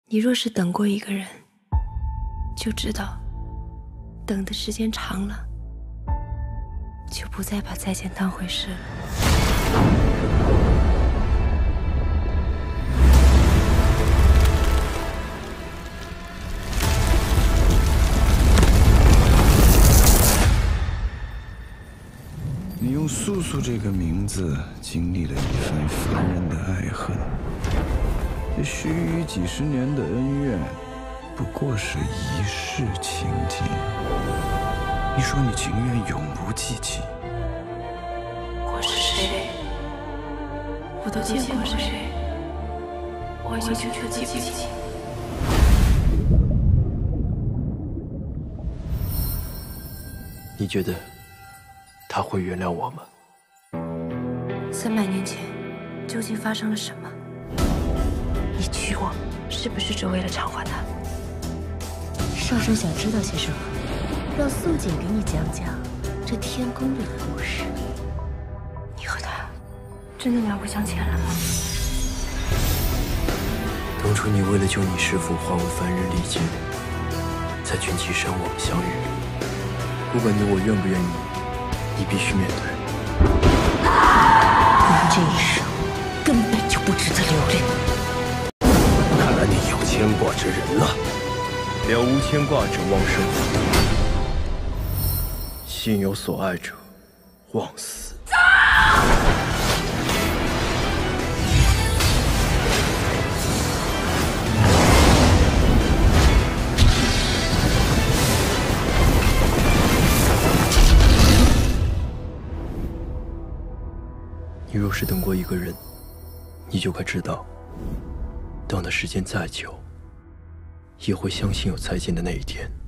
你若是等过一个人，就知道，等的时间长了，就不再把再见当回事了。 你用素素这个名字经历了一番烦人的爱恨，这须臾几十年的恩怨，不过是一世情景。你说你情愿永不记起， 我是谁？我都见过谁？我已经全记不清。 你觉得他会原谅我吗 ？300年前，究竟发生了什么？你娶我，是不是只为了偿还他？ 少生想知道些什么？让素锦给你讲讲这天宫里的故事。 你和他真的两不相欠了吗？ 当初你为了救你师父化为凡人历劫，在群岐山我们相遇。不管你我愿不愿意，你必须面对。 你这一生根本就不值得留恋。 看来你有牵挂之人了。了无牵挂者忘生，心有所爱者忘死。你若是等过一个人，你就该知道，等的时间再久，也会相信有再见的那一天。